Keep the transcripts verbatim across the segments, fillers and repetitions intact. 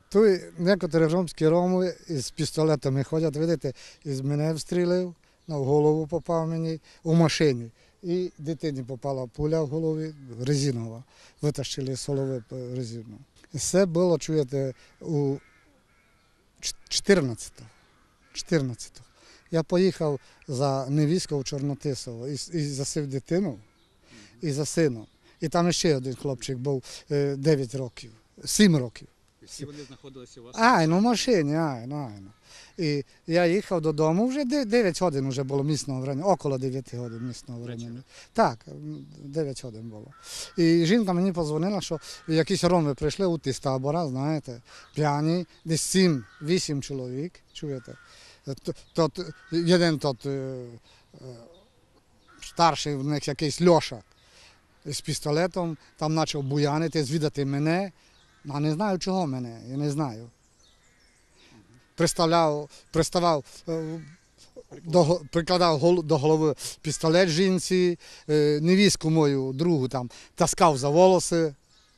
Тут некоторі ромські роми з пістолетами ходять, видите, із мене встрілив, в голову попав мені, у машині. І дитині попала пуля в голові, резинова. Витащили з голови резину. Це було, чуєте, у чотирнадцятого. чотирнадцятого. Я поїхав за невістку в Чорнотисово і, і засив дитину, і за сином. І там ще один хлопчик був дев'ять років, сім років. І всі вони знаходилися у вас? Ай, ну в машині, ай, ну, ай, ну. І я їхав додому, вже дев'ять годин вже було місного времени, около дев'яти годин місного времени. Так, дев'ять годин було. І жінка мені подзвонила, що якісь роми прийшли у ті з табора, знаєте, п'яні, десь сім-вісім чоловік, чуєте. Тот, один тот старший в них якийсь Льоша з пістолетом, там почав буянити, звідати мене. А не знаю, чого мене, я не знаю. Приставляв, приставав, до, прикладав до голови пістолет жінці, невістку мою, другу там, таскав за волоси,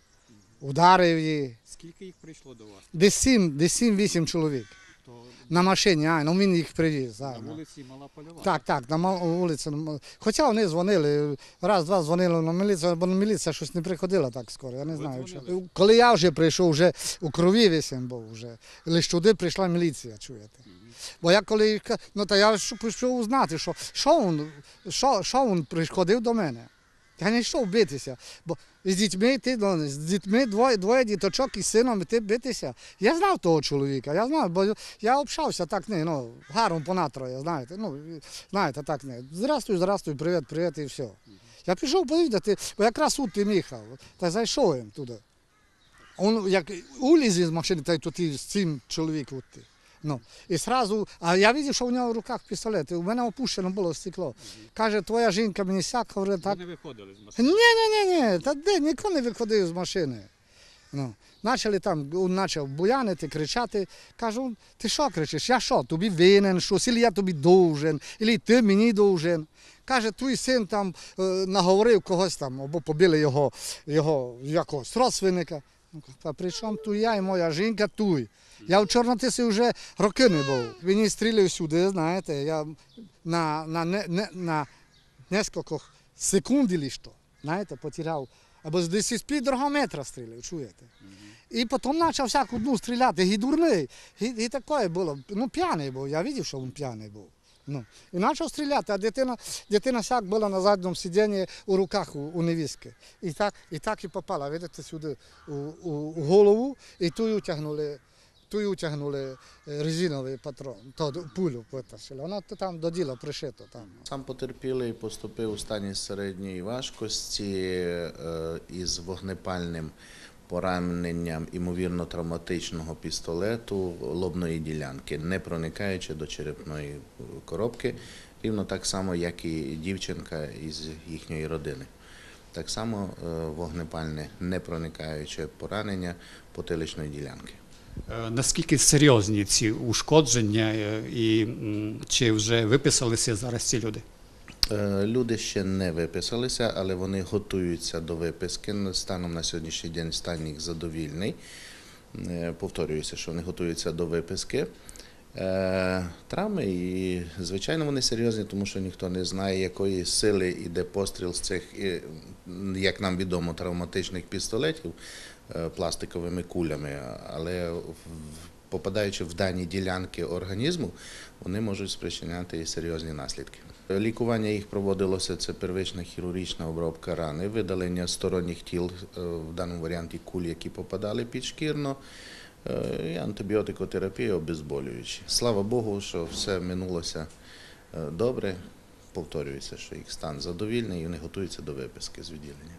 ударив її. Скільки їх прийшло до вас? Десь сім, десь сім-вісім чоловік. То... На машині, а, ну він їх привіз. На вулиці Мала Польова? Так, так, на вулиці. Хоча вони дзвонили, раз-два дзвонили на міліцію, бо міліція щось не приходила так скоро, я не знаю. Що. Коли я вже прийшов, вже у крові вісім був вже, лише туди прийшла міліція, чуєте. Бо я коли, ну то я пішов узнати, що, що він, що, що він приходив до мене. Я не йшов битися, бо з дітьми, ти, з дітьми двоє, двоє діточок із сином, і ти битися. Я знав того чоловіка, я знав, бо я общався так, не, ну, гарно понатроє, знаєте, ну, знаєте, так, не, здрастуй, здрастуй, привіт, привіт, і все. Я пішов повідати, бо якраз тут тим їхав, та зайшов їм туди. Він як уліз із машини, та й тут з цим чоловіком. Ну, і сразу, а я бачив, що у нього в руках пістолет, і у мене опущено було стекло. Каже, твоя жінка мені сяк, говорить, так. Ви не виходили з машини? Ні, ні, ні, ні, та де, ніхто не виходив з машини. Ну, почали там, він почав буянити, кричати. Кажу, ти що кричиш, я що, тобі винен щось, або я тобі должен, або ти мені должен. Каже, твій син там е, наговорив когось там, або побили його, його якогось родственника. Та при чому тут я і моя жінка тут? Я в Чорнотисі вже роки не був. Він стріляв сюди, знаєте, я на, на, на, на кілька секунд, чи що, знаєте, потеряв. Або з десь пів другого метра стріляв, чуєте. І потім почав всяку дну стріляти, і дурний, і, і таке було. Ну, п'яний був, я бачив, що він п'яний був. Ну, і почав стріляти, а дитина, дитина всяк була на задньому сидінні у руках у, у невістки. І так, і так і попала, видите, сюди у, у, у голову, і ту утягнули, ту утягнули резиновий патрон, то пулю витащили. Вона там до діла пришито. Там. Сам потерпілий поступив у стані середньої важкості е, із вогнепальним пораненням, ймовірно, травматичного пістолету лобної ділянки, не проникаючи до черепної коробки, рівно так само, як і дівчинка із їхньої родини. Так само вогнепальне, не проникаюче поранення потиличної ділянки. Наскільки серйозні ці ушкодження і чи вже виписалися зараз ці люди? Люди ще не виписалися, але вони готуються до виписки. Станом на сьогоднішній день стан їх задовільний. Повторююся, що вони готуються до виписки. Травми, і, звичайно, вони серйозні, тому що ніхто не знає, якої сили йде постріл з цих, як нам відомо, травматичних пістолетів пластиковими кулями, але попадаючи в дані ділянки організму, вони можуть спричиняти і серйозні наслідки. Лікування їх проводилося, це первична хірургічна обробка рани, видалення сторонніх тіл, в даному варіанті куль, які попадали підшкірно, і антибіотикотерапія, обезболюючі. Слава Богу, що все минулося добре. Повторюється, що їх стан задовільний і вони готуються до виписки з відділення.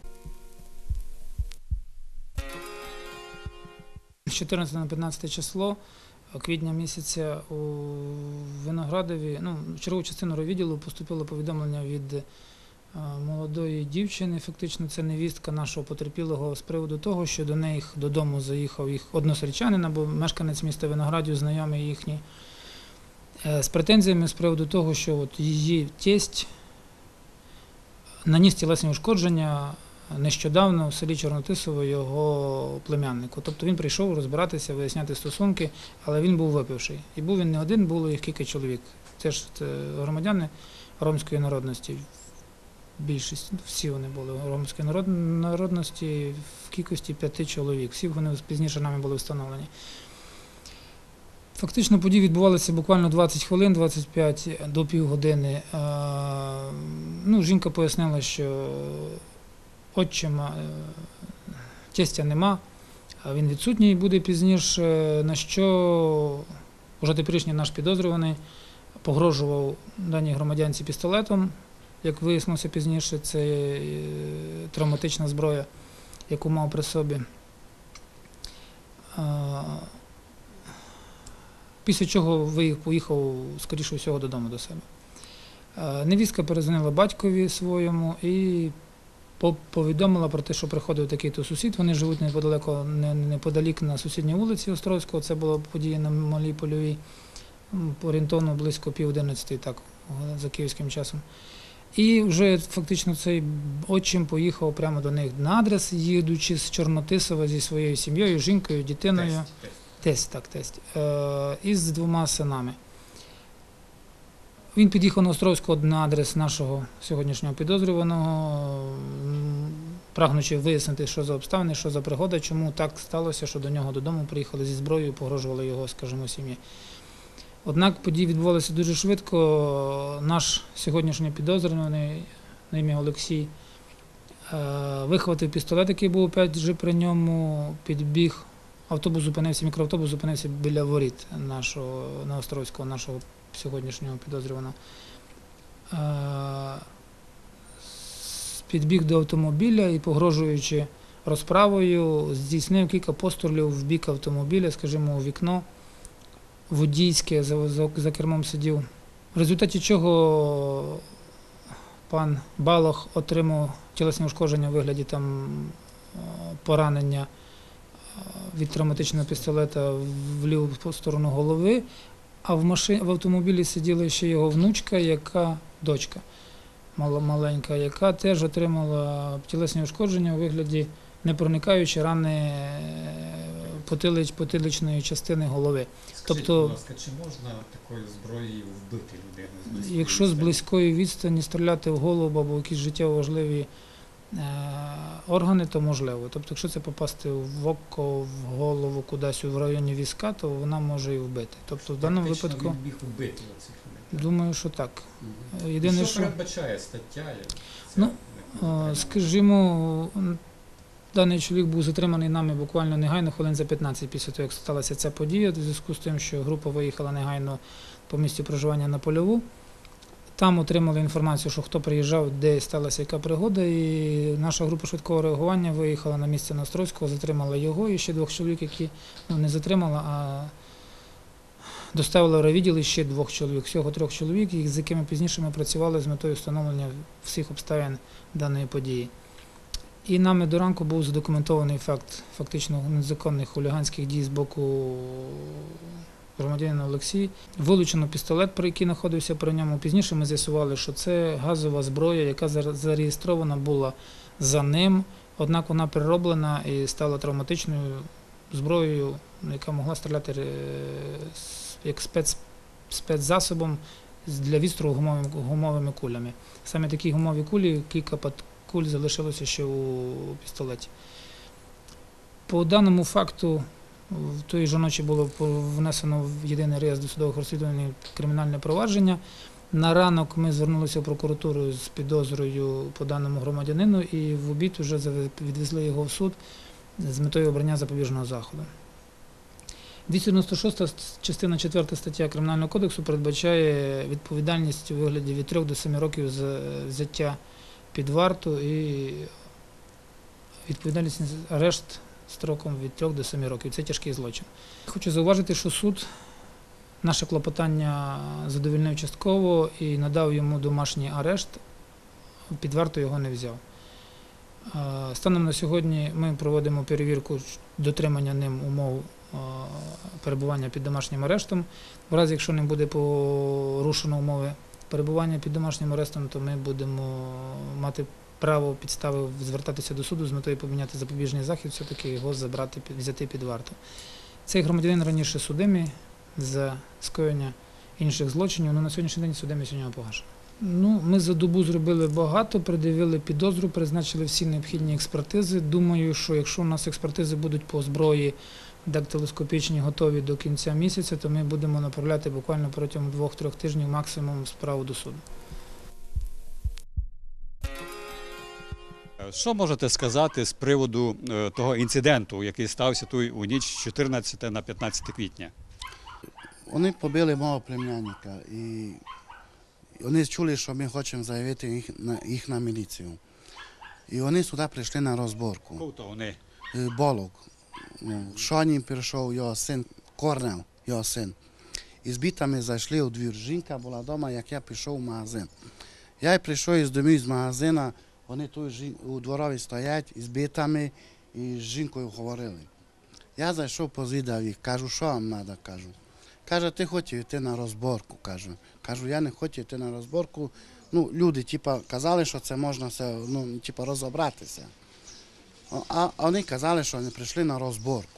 З чотирнадцятого на п'ятнадцяте число квітня місяця у Виноградові, ну, в чергову частину райвідділу поступило повідомлення від молодої дівчини, фактично це невістка нашого потерпілого, з приводу того, що до них додому заїхав їх односельчанин, або мешканець міста Виноградів, знайомий їхній, з претензіями з приводу того, що от її тесть наніс тілесні ушкодження нещодавно в селі Чорнотисово його племяннику. Тобто він прийшов розбиратися, виясняти стосунки, але він був випивший. І був він не один, було їх кілька чоловік. Теж громадяни ромської народності. Більшість, всі вони були ромської народності в кількості п'яти чоловік. Всі вони пізніше нами були встановлені. Фактично події відбувалися буквально двадцять хвилин, двадцять п'ять до півгодини. Ну, жінка пояснила, що отчима, тестя нема, а він відсутній буде пізніше, на що вже теперішній наш підозрюваний погрожував даній громадянці пістолетом. Як вияснилося пізніше, це травматична зброя, яку мав при собі. Після чого поїхав, скоріше всього, додому до себе. Невістка перезвонила батькові своєму і повідомила про те, що приходив такий-то сусід. Вони живуть неподалеко, неподалік на сусідній вулиці Острозького. Це була подія на Малій Польовій, орієнтовно близько пів одинадцятої, так, за київським часом. І вже фактично цей отчим поїхав прямо до них на адрес, їдучи з Чорнотисова зі своєю сім'єю, жінкою, дитиною. Тесть, так, тесть. Е, і з двома синами. Він під'їхав на Островського на адрес нашого сьогоднішнього підозрюваного, прагнучи вияснити, що за обставини, що за пригода, чому так сталося, що до нього додому приїхали зі зброєю, погрожували його, скажімо, сім'ї. Однак події відбувалися дуже швидко. Наш сьогоднішній підозрюваний, на ім'я Олексій, вихватив пістолет, який був опять же при ньому, підбіг. Автобус зупинився, мікроавтобус зупинився біля воріт нашого, на Островського, нашого сьогоднішнього підозрюваного. Підбіг до автомобіля і, погрожуючи розправою, здійснив кілька пострілів в бік автомобіля, скажімо, у вікно водійське, за, за, за кермом сидів. В результаті чого пан Балох отримав тілесне ушкодження у вигляді там поранення від травматичного пістолета в ліву сторону голови, а в, машині, в автомобілі сиділа ще його внучка, яка, дочка маленька, яка теж отримала тілесні ушкодження у вигляді непроникаючої рани потилич, потиличної частини голови. Скажіть, тобто, будь ласка, чи можна такою зброєю вбити людину? З якщо з близької відстані стріляти в голову або якісь життєво важливі органи, то можливо. Тобто, якщо це попасти в око, в голову, кудись в районі візка, то вона може і вбити. Тобто, в даному Фактично випадку, він міг вбити оцих людей? думаю, що так. Угу. Єдине, що що передбачає стаття? Ну, скажімо, даний чоловік був затриманий нами буквально негайно, хвилин за п'ятнадцять після того, як сталася ця подія, в зв'язку з тим, що група виїхала негайно по місці проживання на Польову. Там отримали інформацію, що хто приїжджав, де сталася яка пригода, і наша група швидкого реагування виїхала на місце на Острозького, затримала його і ще двох чоловік, які, ну, не затримала, а доставила в райвідділ ще двох чоловік, всього трьох чоловік, з якими пізніше ми працювали з метою встановлення всіх обставин даної події. І нами до ранку був задокументований факт фактично незаконних хуліганських дій з боку громадянина Олексія. Вилучено пістолет, який знаходився при ньому. Пізніше ми з'ясували, що це газова зброя, яка зареєстрована була за ним, однак вона перероблена і стала травматичною зброєю, яка могла стріляти як спец, спецзасобом для відстрілу гумовими, гумовими кулями. Саме такі гумові кулі, кілька куль залишилося ще у пістолеті. По даному факту, в тої ж ночі було внесено в єдиний реєстр досудових розслідувань кримінальне провадження. На ранок ми звернулися в прокуратуру з підозрою по даному громадянину і в обід вже відвезли його в суд з метою обрання запобіжного заходу. двісті дев'яносто шоста частина четверта стаття Кримінального кодексу передбачає відповідальність у вигляді від трьох до семи років за взяття під варту і відповідальність за арешт строком від трьох до семи років. Це тяжкий злочин. Хочу зауважити, що суд наше клопотання задовольнив частково і надав йому домашній арешт, під варту його не взяв. Станом на сьогодні ми проводимо перевірку дотримання ним умов перебування під домашнім арештом. В разі, якщо не буде порушено умови перебування під домашнім арештом, то ми будемо мати право підстави звертатися до суду з метою поміняти запобіжний захід, все-таки його забрати, під- взяти під варту. Цей громадянин раніше судимий за скоєння інших злочинів, але на сьогоднішній день судимість у нього погашена. Ну, ми за добу зробили багато, пред'явили підозру, призначили всі необхідні експертизи. Думаю, що якщо у нас експертизи будуть по зброї дактилоскопічні готові до кінця місяця, то ми будемо направляти буквально протягом двох-трьох тижнів максимум справу до суду. Що можете сказати з приводу е, того інциденту, який стався тут у ніч з чотирнадцятого на п'ятнадцяте квітня? Вони побили мого племянника і вони чули, що ми хочемо заявити їх на, їх на міліцію. І вони сюди прийшли на розборку. Кого то вони? Е, Болок. Ну, Шоні прийшов, його син, Корнел, його син. І з бітами зайшли у двір. Жінка була вдома, як я пішов в магазин. Я прийшов із дому з магазина, вони тут жін- у дворові стоять із бітами і з жінкою говорили. Я зайшов, позвідав їх, кажу, що вам треба, кажу. Каже, ти хотів йти на розборку, кажу. Кажу, я не хотів йти на розборку. Ну, люди, типа, казали, що це можна все, ну, типа, розібратися. А вони казали, що вони прийшли на розборку.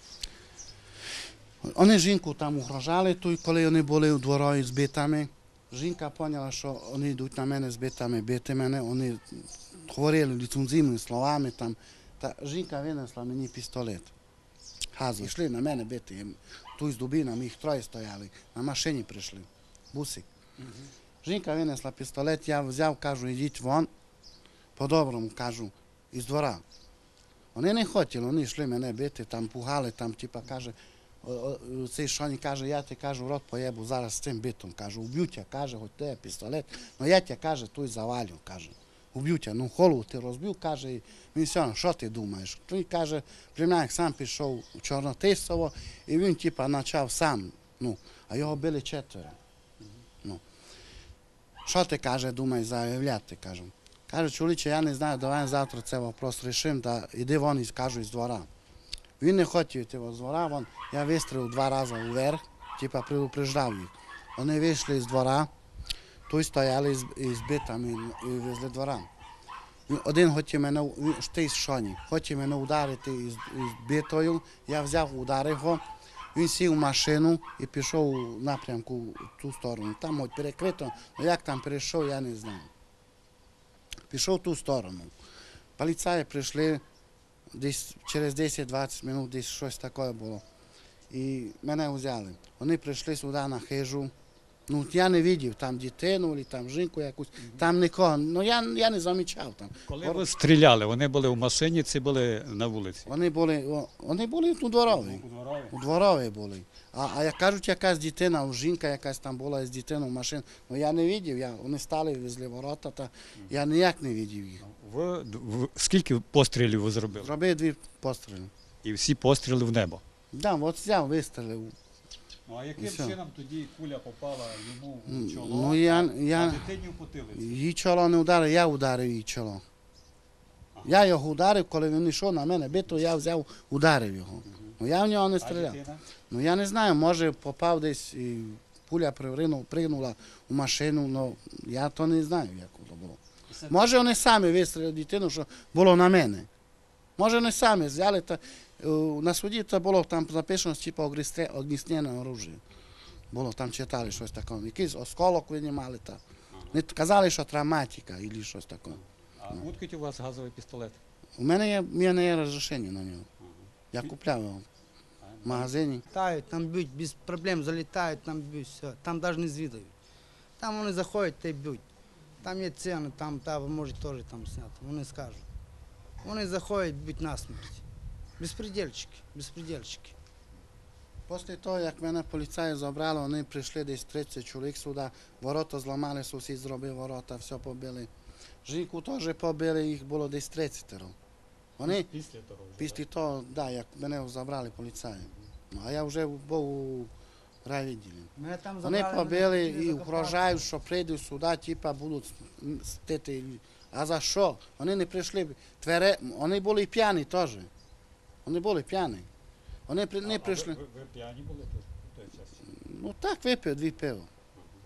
Вони жінку там угрожали, тут, коли вони були у дворові з битами. Жінка поняла, що вони йдуть на мене з битами, бити мене. Вони говорили ліцензійними словами там. Та жінка винесла мені пістолет. Газу. Йшли на мене бити. Тут з дубинами, їх троє стояли. На машині прийшли. Бусик. Жінка винесла пістолет, я взяв, кажу, йдіть вон. По-доброму, кажу, із двора. Вони не хотіли, вони йшли мене бити, там пугали, там, типа, каже, о- о, цей Шоні каже, я ти, кажу, рот поєбу зараз з цим битом, кажу, уб'ю тя, каже, хоч те пістолет, ну я тя, каже, той завалю, каже, уб'ю тя, ну голову ти розбив, каже, і він все, що ти думаєш? Той, каже, племянник сам пішов в Чорнотисово, і він, типа, почав сам, ну, а його били четверо. Ну. Що ти, каже, думаєш заявляти, кажу. Каже, чоловіче, я не знаю, давай завтра цей вопрос рішимо, та іди вон і кажу із двора. Він не хотів йти з двора, вон, я вистрілив два рази вверх, типа предупреждав їх. Вони вийшли з двора, тут стояли з, із битами і везли двора. Він один хотів мене, він штий з Шоні, хотів мене ударити із, із битою, я взяв, ударив його, він сів в машину і пішов у напрямку в ту сторону. Там хоч перекрито, але як там перейшов, я не знаю. Пішов в ту сторону. Поліцаї прийшли, десь через десять-двадцять хвилин, десь щось таке було. І мене взяли. Вони прийшли сюди на хижу. Ну, я не бачив там дитину, або там жінку якусь, там нікого. Ну, я, я не замічав там. Коли ви стріляли, вони були в машині чи були на вулиці? Вони були, о, вони були у дворові. У дворові були. А, а як кажуть, якась дитина, жінка якась там була з дитиною в машині. Ну я не бачив, я, вони стали, везли ворота, та я ніяк не бачив їх. Ви, в- скільки пострілів ви зробили? Зробив дві постріли. І всі постріли в небо. Да, от взяв, вистрілив. Ну а яким І все. чином тоді куля попала йому М, в чоло, ну, я- а, я- а дитині в потилицю? Її чоло не ударив, я ударив її чоло. Я його ударив, коли він йшов на мене бито, я взяв, ударив його. Ну я в нього не А стріляв. дитина? Ну я не знаю, може попав десь і пуля пригнула, пригнула в машину, але я то не знаю, як воно було. Може вони самі вистрілили дитину, що було на мене. Може вони самі взяли, та, е, на суді це було там записано, типу огністрільне оружие. Було, там читали щось таке. Якийсь осколок винімали. Та. Не казали, що травматика або щось таке. А звідки у вас газовий пістолет? У мене є, в мене є розрішення на нього. Я купляв його в магазині. Літають, там б'ють, без проблем залітають, там б'ють, все. Там навіть не звідають. Там вони заходять та й б'ють. Там є ціни, там та ви можете теж там зняти, вони скажуть. Вони заходять, б'ють насмерть. Безпредельчики, безпредельчики. Після того, як мене поліцаї забрали, вони прийшли десь тридцять чоловік сюди, ворота зламали, сусід зробив ворота, все побили. Жінку теж побили, їх було десь тридцять. Вони Після того. після того, да, як мене забрали поліцаї. Ну, а я вже був у райвідділі. Мене там Вони забрали, побили мене хотіли і закопати. угрожають, що прийдуть сюди, типа будуть стити. А за що? Вони не прийшли. Твере... Вони були п'яні теж. Вони були п'яні. Вони при- не прийшли. Ви, ви, ви п'яні були в той час? Ну так, випив дві пиво.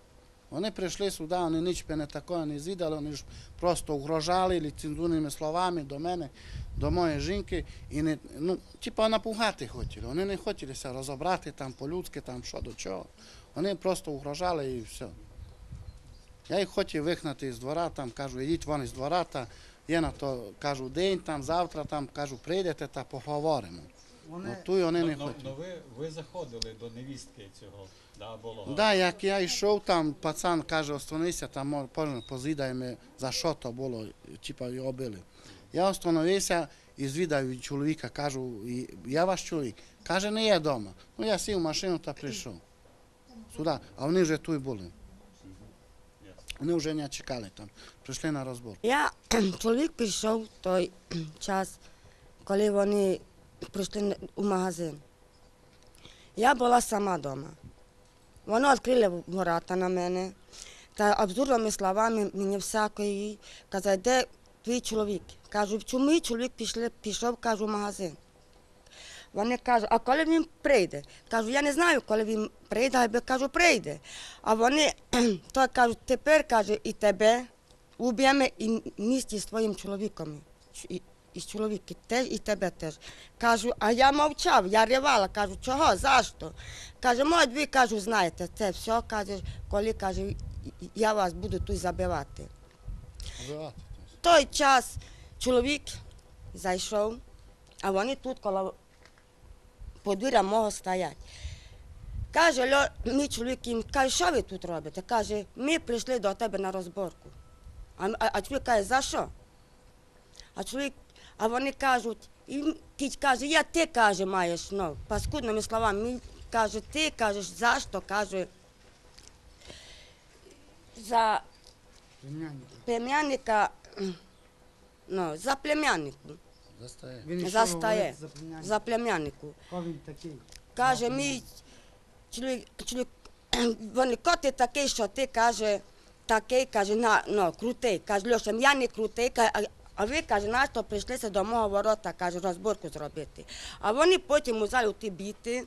Вони прийшли сюди, вони нічого не такого не звідали, вони ж просто угрожали ліцензурними словами до мене, до моєї жінки, і не, ну, типу, напугати хотіли. Вони не хотілися розібрати там по-людськи, там що до чого. Вони просто угрожали і все. Я їх хотів вигнати з двора, там, кажу, йдіть вон із двора, та є на то, кажу, день, там, завтра, там, кажу, прийдете та поговоримо. Вони, Ну, ту й вони не Ну, хотіли. ну, ви, ви заходили до невістки цього, да, було. Да, як я йшов, там пацан каже, остановися, там може, позже позидаємо, за що то було, типа його били. Я остановився і звідав від чоловіка, кажу, «І- я ваш чоловік. Каже, не є вдома. Ну я сів в машину та прийшов. Сюди, а вони вже тут були. Вони вже не чекали там, прийшли на розбор. Я чоловік пішов в той час, коли вони прийшли у магазин. Я була сама вдома. Вони відкрили ворота на мене та абсурдними словами мені всякої казали, де твій чоловік? Кажу, чому мій чоловік пішли, пішов, кажу, в магазин. Вони кажуть, а коли він прийде? Кажу, я не знаю, коли він прийде, або кажу, прийде. А вони то кажуть, тепер, каже, і тебе уб'ємо і місті з твоїм чоловіком. І, і чоловіки теж, і тебе теж. Кажу, а я мовчав, я ревала, кажу, чого, за що? Каже, може, ви, кажу, знаєте, це все, каже, коли, каже, я вас буду тут забивати. В той час чоловік зайшов, а вони тут коло подвір'я мого стоять. Каже, Льо, мій чоловік їм, каже, що ви тут робите? Каже, ми прийшли до тебе на розборку. А, а, а чоловік каже, за що? А чоловік, а вони кажуть, і кіт каже, я ти, каже, маєш, ну, паскудними словами, він каже, ти, кажеш, за що, каже, за племянника, ну, за племяннику, Застає. він йшов застає, говорити за племянника. за племяннику. Хто він такий? Каже, мій чоловік, чоловік, вони, ко ти такий, що ти, каже, такий, каже, на, ну, крутий. Каже, Льоша, я не крутий, каже, а, а ви, каже, на що прийшлися до мого ворота, каже, розборку зробити. А вони потім взяли ті біти,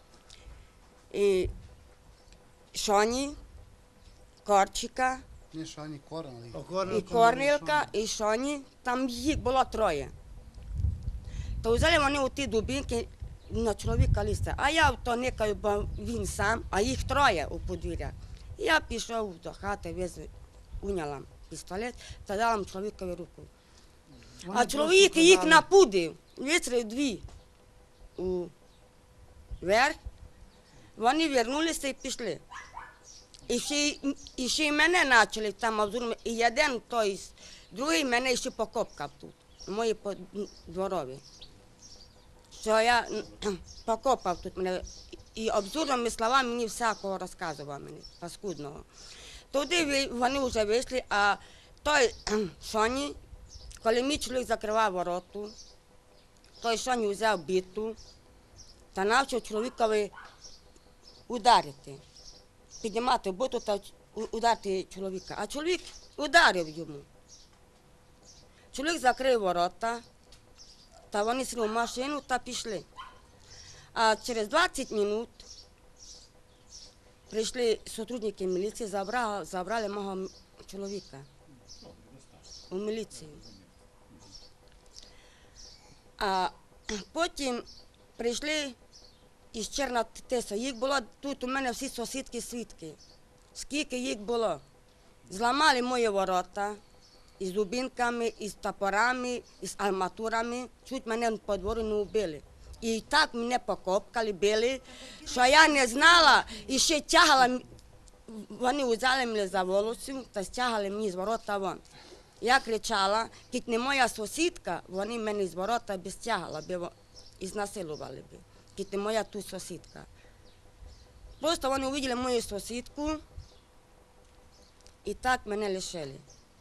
і Шоні, Корчика, Ні, що вони корили. і Корнілка, і Шоні, там їх було троє. То взяли вони у ті дубинки на чоловіка листа, а я то никаю, бо він сам, а їх троє у подвір'ях. Я пішов до хати, віз, уняла пістолет та дала чоловікові руку. Вони А чоловік просто їх казали, напудив, вистрілив дві у верх, вони вернулися і пішли. І ще, й- і ще й мене почали там обзорами, і один той, другий мене ще покопкав тут, мої по- дворові. Що я м, покопав тут мене, і обзорними словами мені всякого розказував мені, паскудного. Туди ви- вони вже вийшли, а той Шоні, коли мій чоловік закривав вороту, той Шоні взяв біту та навчив чоловікові ударити, піднімати биту та у- ударити чоловіка. А чоловік ударив йому. Чоловік закрив ворота, та вони сіли в машину та пішли. А через двадцять минут прийшли сотрудники міліції, забрали, забрали мого м- чоловіка у міліцію. А потім прийшли із Чернотеса. Їх було тут у мене всі сусідки свідки. Скільки їх було? Зламали мої ворота із дубинками, із топорами, із арматурами. Чуть мене по двору не вбили. І так мене покопкали, били, що я не знала, і ще тягала, м- вони взяли мене за волосся та стягали мені з ворота вон. Я кричала, кіт не моя сусідка, вони мене з ворота би стягали, би во- і знасилували би. Кіт не моя тут сусідка. Просто вони побачили мою сусідку, і так мене лишили.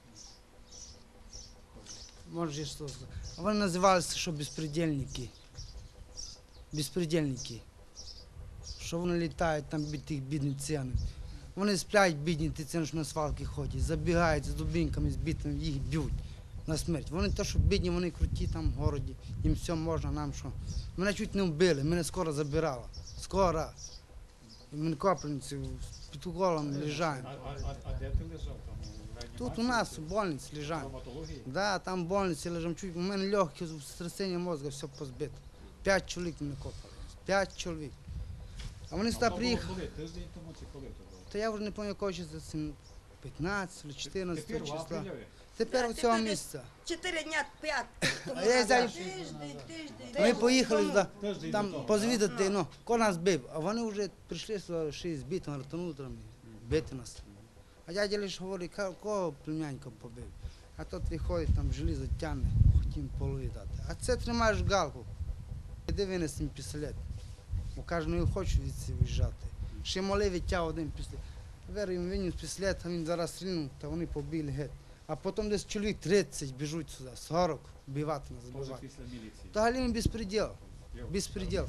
Може, що це. А вони називалися, що безпредельники. Безпредельники. Що вони літають там від тих бідних ціни. Вони сплять бідні ті ціни, що на свалки ходять, забігають з дубинками, з бітами, їх б'ють на смерть. Вони те, що бідні, вони круті там в городі, їм все можна, нам що. Мене чуть не вбили, мене скоро забирало. Скоро. в Мінкопельниці, під уголом лежаємо. А де ти лежав? Там Тут у нас в больниці лежаємо. травматології? Да, там в больниці лежимо. Чуть, у мене легкі, сотрясіння мозку, все позбито. П'ять чоловік мене копали. П'ять чоловік. А вони сюди приїхали. Коли? Тиждень тому чи коли то було? Та я вже не пам'ятаю, якого числа, це п'ятнадцятого, чотирнадцятого Тепер в числа. апрелі? Тепер у Да, цього тепер місця. Чотири дня, п'ять. А я взяв- Тиждень, тиждень. Ми поїхали Тому- туди, Тиждень там до того. позвідати, ну, хто нас бив. А вони вже прийшли сюди, ще й збити, ротанули там, бити нас. А дядя лише говорить, «Ка- кого племянника побив. А тот виходить, там желізо тягне, хотім полові дати. А це тримаєш галку. Іди винеси мені пістолет. Бо каже, ну я хочу звідси виїжджати. Ще малий відтяв один пістолет. Вер їм виніс пістолет, а він зараз стрільнув, та вони побили геть. А потім десь чоловік тридцять біжуть сюди, сорок, вбивати нас, Може вбивати. після міліції. Та галім безпреділ, безпреділ.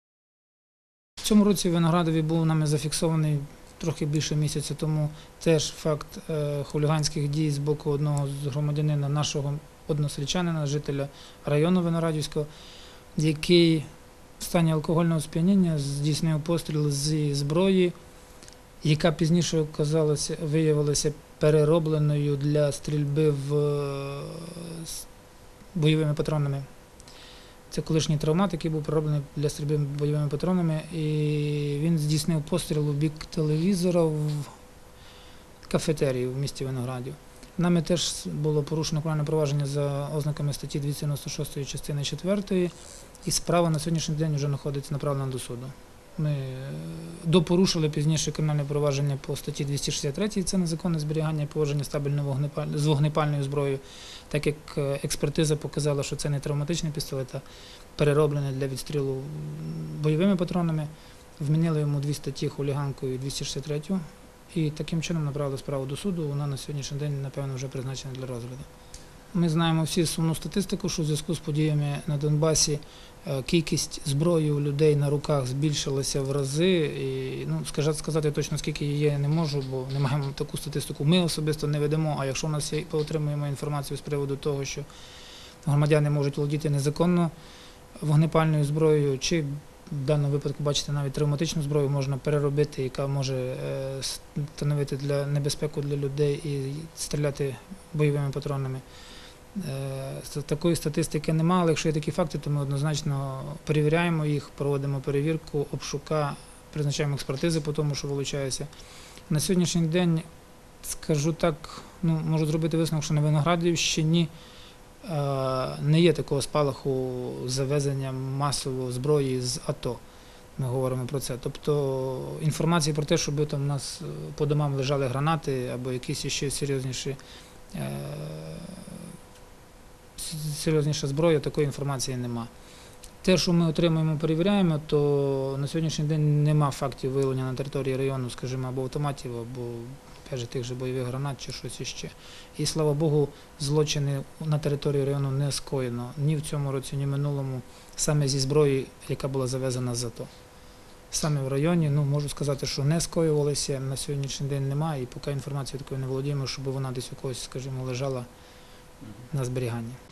В цьому році в Виноградові був нами зафіксований трохи більше місяця тому теж факт е, хуліганських дій з боку одного з громадянина, нашого односельчанина, жителя району Виноградівського, який в стані алкогольного сп'яніння здійснив постріл зі зброї, яка пізніше оказалася, виявилася переробленою для стрільби в, е, з бойовими патронами. Це колишній травмат, який був перероблений для стрільби бойовими патронами, і він здійснив постріл у бік телевізора в кафетерії в місті Виноградів. Нами теж було порушено кримінальне провадження за ознаками статті двісті дев'яносто шостої частини четвертої, і справа на сьогоднішній день вже знаходиться направлена до суду. Ми е, допорушили пізніше кримінальне провадження по статті двісті шістдесят три, це незаконне зберігання і поводження стабільно вогнепаль- з вогнепальною зброєю, так як е, експертиза показала, що це не травматичний пістолет, а перероблений для відстрілу м, бойовими патронами. Вмінили йому дві статті хуліганкою і двісті шістдесят три, і таким чином направили справу до суду. Вона на сьогоднішній день, напевно, вже призначена для розгляду. Ми знаємо всі сумну статистику, що в зв'язку з подіями на Донбасі е, кількість зброї у людей на руках збільшилася в рази. І, ну, сказати, сказати точно, скільки її я не можу, бо не маємо таку статистику. Ми особисто не ведемо, а якщо в нас є, отримуємо інформацію з приводу того, що громадяни можуть володіти незаконно вогнепальною зброєю, чи в даному випадку, бачите, навіть травматичну зброю можна переробити, яка може е, становити для небезпеку для людей і стріляти бойовими патронами. Е, Такої статистики немає, але якщо є такі факти, то ми однозначно перевіряємо їх, проводимо перевірку, обшука, призначаємо експертизи по тому, що вилучається. На сьогоднішній день, скажу так, ну, можу зробити висновок, що на Виноградівщині е, не є такого спалаху завезення масово зброї з АТО. Ми говоримо про це. Тобто інформації про те, щоб там у нас по домам лежали гранати або якісь ще серйозніші е, серйозніша зброя, такої інформації нема. Те, що ми отримуємо, перевіряємо, то на сьогоднішній день нема фактів виявлення на території району, скажімо, або автоматів, або опять же, тих же бойових гранат чи щось іще. І, слава Богу, злочини на території району не скоєно ні в цьому році, ні в минулому, саме зі зброї, яка була завезена з АТО. Саме в районі, ну, можу сказати, що не скоювалися, на сьогоднішній день немає, і поки інформації такої не володіємо, щоб вона десь у когось, скажімо, лежала на зберіганні.